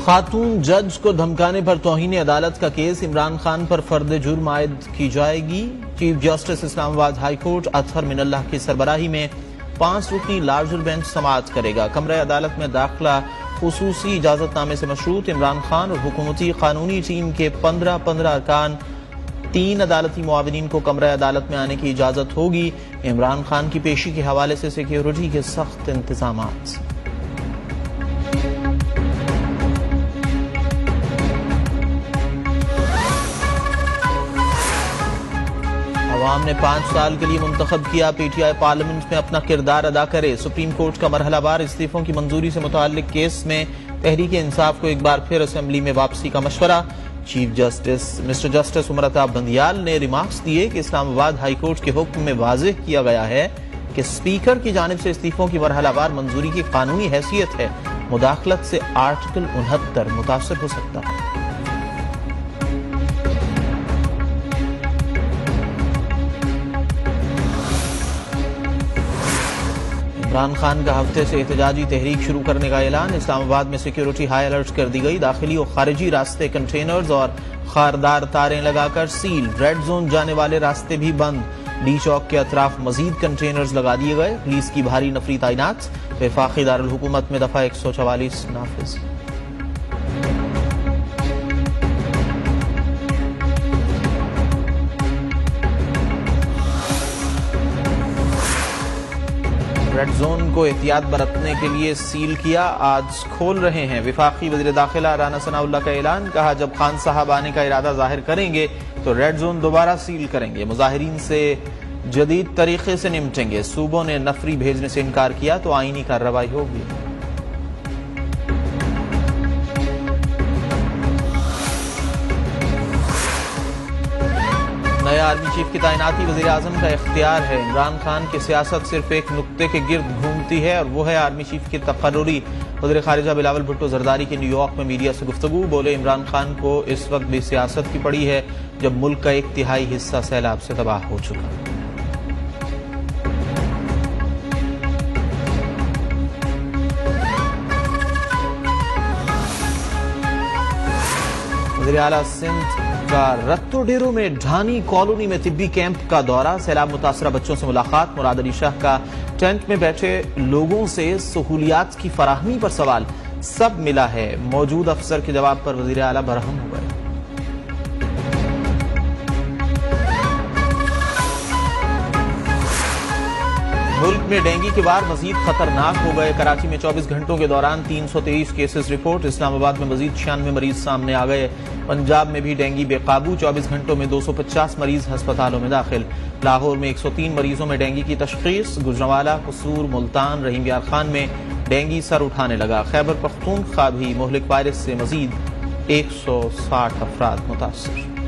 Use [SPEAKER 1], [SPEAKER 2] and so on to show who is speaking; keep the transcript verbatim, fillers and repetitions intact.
[SPEAKER 1] खातून जज को धमकाने पर तौहीन अदालत का केस इमरान खान पर फर्द जुर्म आयद की जाएगी। Chief justice Islamabad high court Athar Minallah की सरबराही में पांच रुकनी लार्जर बेंच समाअत करेगा। कमरे अदालत में दाखिला खुसूसी इजाजतनामे से मशरूत इमरान खान और हुकूमती कानूनी टीम के पंद्रह पंद्रह अरकान तीन अदालती मुआविनीन को कमरे अदालत में आने की इजाजत होगी। इमरान खान की पेशी के हवाले से सिक्योरिटी के सख्त इंतजाम। अवाम ने पांच साल के लिए मुंतखब किया, पीटीआई पार्लियामेंट में अपना किरदार अदा करे। सुप्रीम कोर्ट का मरहलावार इस्तीफों की मंजूरी से मुताल्लिक केस में तहरीक इंसाफ को एक बार फिर असेंबली में वापसी का मशवरा। Chief justice mister justice Umar Ata Bandial ने रिमार्क्स दिए कि इस्लामाबाद हाई कोर्ट के हुक्म में वाज़ेह किया गया है कि स्पीकर की जानिब से इस्तीफों की मरहलावार मंजूरी की कानूनी हैसियत है। मुदाखलत से आर्टिकल उनहत्तर मुतासर हो सकता है। इमरान खान का हफ्ते से एहतजाजी तहरीक शुरू करने का ऐलान। इस्लामाबाद में सिक्योरिटी हाई अलर्ट कर दी गई। दाखिली और खारिजी रास्ते कंटेनर्स और खारदार तारें लगाकर सील। रेड जोन जाने वाले रास्ते भी बंद। डी चौक के अतराफ मजीद कंटेनर्स लगा दिए गए। पुलिस की भारी नफरी तैनात। वफाकी दारुल हुकूमत में दफा एक सौ चवालीस नाफिज। रेड जोन को एहतियात बरतने के लिए सील किया, आज खोल रहे हैं। वफाकी वज़ीर दाखिला राना सनाउल्लाह का ऐलान। कहा जब खान साहब आने का इरादा जाहिर करेंगे तो रेड जोन दोबारा सील करेंगे। मुजाहिरीन से जदीद तरीके से निपटेंगे। सूबों ने नफरी भेजने से इनकार किया तो आईनी कार्रवाई होगी। नया आर्मी चीफ की तैनाती वज़ीर आज़म का इख्तियार है। इमरान खान की सियासत सिर्फ एक नुक्ते के गिर्द घूमती है और वो है आर्मी चीफ की तकर्रुरी। वज़ीर खारिजा बिलावल भुट्टो जरदारी की न्यूयॉर्क में मीडिया से गुफ्तगू। बोले इमरान खान को इस वक्त भी सियासत की पड़ी है जब मुल्क का एक तिहाई हिस्सा सैलाब से तबाह हो चुका। वज़ीर आला सिंध का रत्तो डेरो में ढानी कॉलोनी में तिब्बी कैंप का दौरा। सैलाब मुतासरा बच्चों से मुलाकात। मुराद अली शाह का टेंट में बैठे लोगों से सहूलियात की फराहमी पर सवाल। सब मिला है। मौजूद अफसर के जवाब पर वज़ीर आला बरहम हो गए। मुल्क में डेंगू के वार मजीद खतरनाक हो गए। कराची में चौबीस घंटों के दौरान तीन सौ तेईस केसेस रिपोर्ट। इस्लामाबाद में मजीद छियानवे मरीज सामने आ गए। पंजाब में भी डेंगू बेकाबू। चौबीस घंटों में दो सौ पचास मरीज अस्पतालों में दाखिल। लाहौर में एक सौ तीन मरीजों में डेंगू की तशखीस। गुजरांवाला, कसूर, मुल्तान, रहीम यार खान में डेंगू सर उठाने लगा। खैबर पख्तूनख्वा भी मुहलिक वायरस से मजीद एक सौ साठ अफराद मुतासर।